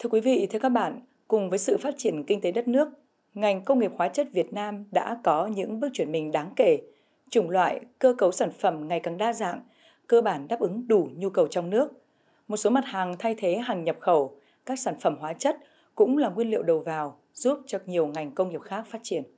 Thưa quý vị, thưa các bạn, cùng với sự phát triển kinh tế đất nước, ngành công nghiệp hóa chất Việt Nam đã có những bước chuyển mình đáng kể. Chủng loại, cơ cấu sản phẩm ngày càng đa dạng, cơ bản đáp ứng đủ nhu cầu trong nước. Một số mặt hàng thay thế hàng nhập khẩu, các sản phẩm hóa chất cũng là nguyên liệu đầu vào, giúp cho nhiều ngành công nghiệp khác phát triển.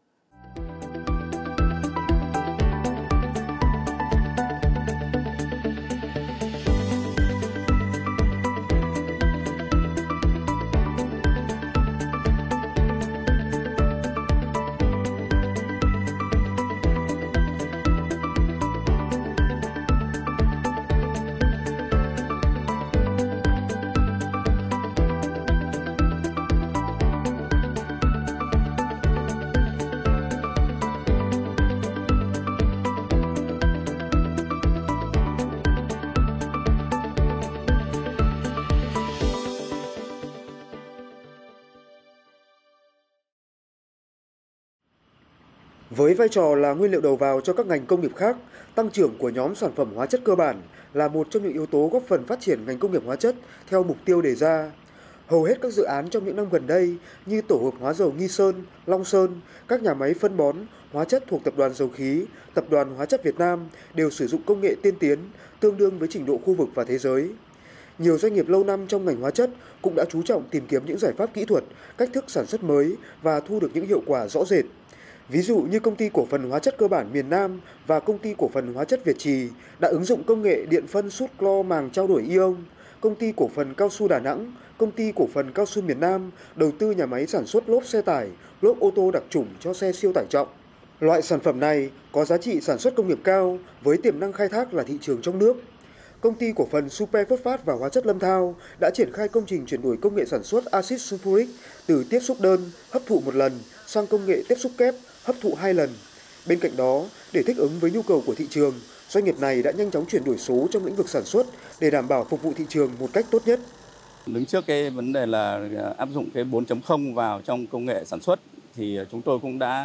Với vai trò là nguyên liệu đầu vào cho các ngành công nghiệp khác, tăng trưởng của nhóm sản phẩm hóa chất cơ bản là một trong những yếu tố góp phần phát triển ngành công nghiệp hóa chất theo mục tiêu đề ra. Hầu hết các dự án trong những năm gần đây như tổ hợp hóa dầu Nghi Sơn, Long Sơn, các nhà máy phân bón, hóa chất thuộc Tập đoàn Dầu khí, Tập đoàn Hóa chất Việt Nam đều sử dụng công nghệ tiên tiến, tương đương với trình độ khu vực và thế giới. Nhiều doanh nghiệp lâu năm trong ngành hóa chất cũng đã chú trọng tìm kiếm những giải pháp kỹ thuật, cách thức sản xuất mới và thu được những hiệu quả rõ rệt. Ví dụ như Công ty Cổ phần Hóa chất Cơ bản miền Nam và Công ty Cổ phần Hóa chất Việt Trì đã ứng dụng công nghệ điện phân sút clo màng trao đổi ion, Công ty Cổ phần Cao su Đà Nẵng, Công ty Cổ phần Cao su miền Nam đầu tư nhà máy sản xuất lốp xe tải, lốp ô tô đặc trủng cho xe siêu tải trọng. Loại sản phẩm này có giá trị sản xuất công nghiệp cao với tiềm năng khai thác là thị trường trong nước. Công ty Cổ phần Super Phosphat và Hóa chất Lâm Thao đã triển khai công trình chuyển đổi công nghệ sản xuất axit sulfuric từ tiếp xúc đơn, hấp thụ một lần sang công nghệ tiếp xúc kép, hấp thụ 2 lần. Bên cạnh đó, để thích ứng với nhu cầu của thị trường, doanh nghiệp này đã nhanh chóng chuyển đổi số trong lĩnh vực sản xuất để đảm bảo phục vụ thị trường một cách tốt nhất. Đứng trước cái vấn đề là áp dụng cái 4.0 vào trong công nghệ sản xuất thì chúng tôi cũng đã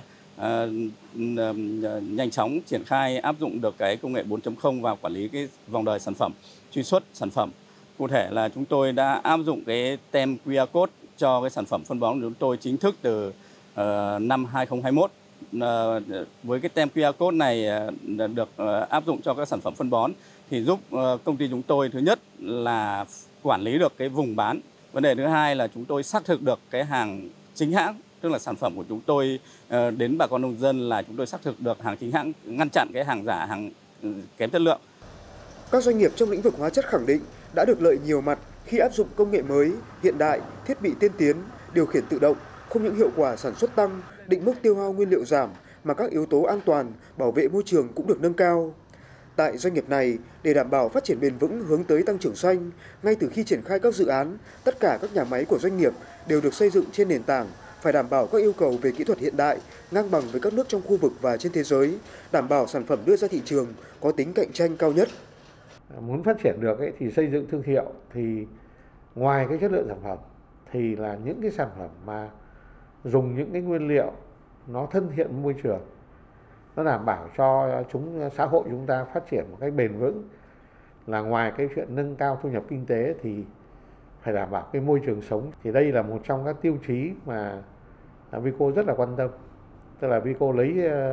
nhanh chóng triển khai áp dụng được cái công nghệ 4.0 vào quản lý cái vòng đời sản phẩm, truy xuất sản phẩm. Cụ thể là chúng tôi đã áp dụng cái tem QR code cho cái sản phẩm phân bón của chúng tôi chính thức từ năm 2021. Với cái tem QR code này được áp dụng cho các sản phẩm phân bón thì giúp công ty chúng tôi thứ nhất là quản lý được cái vùng bán. Vấn đề thứ hai là chúng tôi xác thực được cái hàng chính hãng, tức là sản phẩm của chúng tôi đến bà con nông dân là chúng tôi xác thực được hàng chính hãng, ngăn chặn cái hàng giả, hàng kém chất lượng. Các doanh nghiệp trong lĩnh vực hóa chất khẳng định đã được lợi nhiều mặt khi áp dụng công nghệ mới, hiện đại, thiết bị tiên tiến, điều khiển tự động, không những hiệu quả sản xuất tăng, định mức tiêu hao nguyên liệu giảm mà các yếu tố an toàn, bảo vệ môi trường cũng được nâng cao. Tại doanh nghiệp này, để đảm bảo phát triển bền vững hướng tới tăng trưởng xanh, ngay từ khi triển khai các dự án, tất cả các nhà máy của doanh nghiệp đều được xây dựng trên nền tảng phải đảm bảo các yêu cầu về kỹ thuật hiện đại, ngang bằng với các nước trong khu vực và trên thế giới, đảm bảo sản phẩm đưa ra thị trường có tính cạnh tranh cao nhất. Muốn phát triển được thì xây dựng thương hiệu thì ngoài cái chất lượng sản phẩm thì là những cái sản phẩm mà dùng những cái nguyên liệu nó thân thiện với môi trường, nó đảm bảo cho xã hội chúng ta phát triển một cách bền vững, là ngoài cái chuyện nâng cao thu nhập kinh tế thì phải đảm bảo cái môi trường sống. Thì đây là một trong các tiêu chí mà Vico rất là quan tâm. Tức là Vico lấy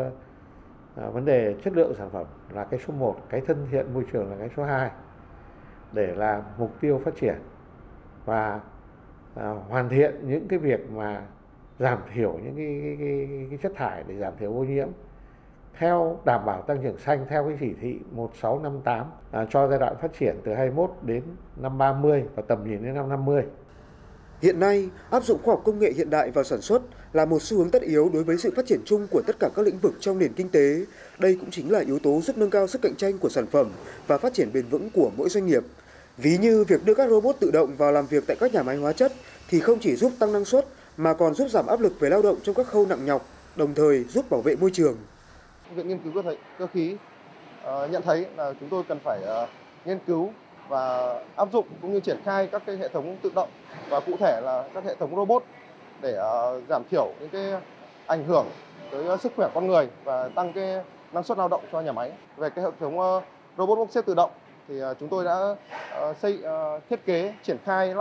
vấn đề chất lượng sản phẩm là cái số 1, cái thân thiện môi trường là cái số 2 để là mục tiêu phát triển và hoàn thiện những cái việc mà giảm thiểu những cái chất thải để giảm thiểu ô nhiễm theo đảm bảo tăng trưởng xanh theo cái chỉ thị 1658 cho giai đoạn phát triển từ 21 đến năm 30 và tầm nhìn đến năm 50. Hiện nay, áp dụng khoa học công nghệ hiện đại vào sản xuất là một xu hướng tất yếu đối với sự phát triển chung của tất cả các lĩnh vực trong nền kinh tế. Đây cũng chính là yếu tố giúp nâng cao sức cạnh tranh của sản phẩm và phát triển bền vững của mỗi doanh nghiệp. Ví như việc đưa các robot tự động vào làm việc tại các nhà máy hóa chất thì không chỉ giúp tăng năng suất mà còn giúp giảm áp lực về lao động trong các khâu nặng nhọc, đồng thời giúp bảo vệ môi trường. Viện Nghiên cứu Cơ khí nhận thấy là chúng tôi cần phải nghiên cứu và áp dụng cũng như triển khai các cái hệ thống tự động và cụ thể là các hệ thống robot để giảm thiểu những cái ảnh hưởng tới sức khỏe con người và tăng cái năng suất lao động cho nhà máy. Về cái hệ thống robot bốc xếp tự động thì chúng tôi đã thiết kế triển khai lắp đặt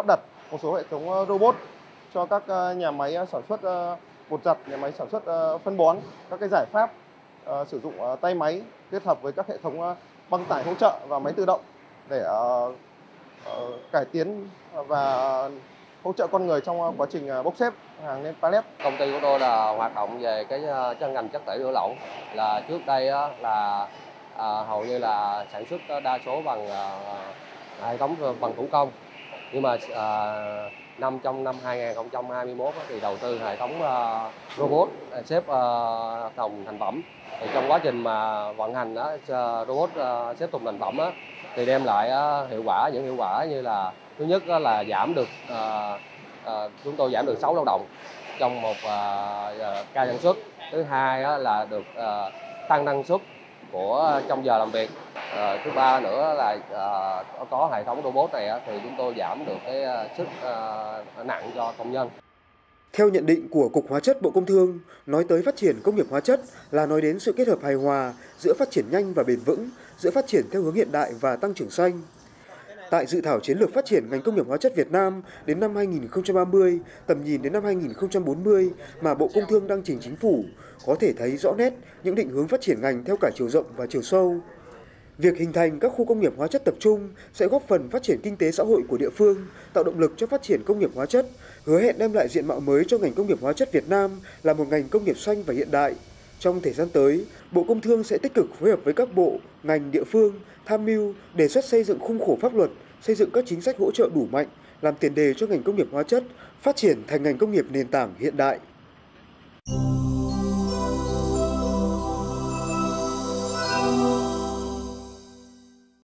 một số hệ thống robot cho các nhà máy sản xuất bột giặt, nhà máy sản xuất phân bón, các cái giải pháp sử dụng tay máy kết hợp với các hệ thống băng tải hỗ trợ và máy tự động để cải tiến và hỗ trợ con người trong quá trình bốc xếp hàng lên pallet. Công ty của tôi là hoạt động về cái ngành chất tẩy rửa lỏng, là trước đây là hầu như là sản xuất đa số bằng hệ thống bằng thủ công, nhưng mà trong năm 2021 thì đầu tư hệ thống robot xếp thùng thành phẩm. Thì trong quá trình mà vận hành robot xếp thùng thành phẩm thì đem lại những hiệu quả như là thứ nhất là giảm được chúng tôi giảm được 6 lao động trong một ca sản xuất. Thứ hai là được tăng năng suất trong giờ làm việc. Thứ ba nữa là có hệ thống robot này thì chúng tôi giảm được cái sức nặng cho công nhân. Theo nhận định của Cục Hóa chất Bộ Công Thương, nói tới phát triển công nghiệp hóa chất là nói đến sự kết hợp hài hòa giữa phát triển nhanh và bền vững, giữa phát triển theo hướng hiện đại và tăng trưởng xanh. Tại dự thảo chiến lược phát triển ngành công nghiệp hóa chất Việt Nam đến năm 2030, tầm nhìn đến năm 2040 mà Bộ Công Thương đang trình Chính phủ, có thể thấy rõ nét những định hướng phát triển ngành theo cả chiều rộng và chiều sâu. Việc hình thành các khu công nghiệp hóa chất tập trung sẽ góp phần phát triển kinh tế xã hội của địa phương, tạo động lực cho phát triển công nghiệp hóa chất, hứa hẹn đem lại diện mạo mới cho ngành công nghiệp hóa chất Việt Nam là một ngành công nghiệp xanh và hiện đại. Trong thời gian tới, Bộ Công Thương sẽ tích cực phối hợp với các bộ, ngành địa phương, tham mưu, đề xuất xây dựng khung khổ pháp luật, xây dựng các chính sách hỗ trợ đủ mạnh, làm tiền đề cho ngành công nghiệp hóa chất phát triển thành ngành công nghiệp nền tảng hiện đại.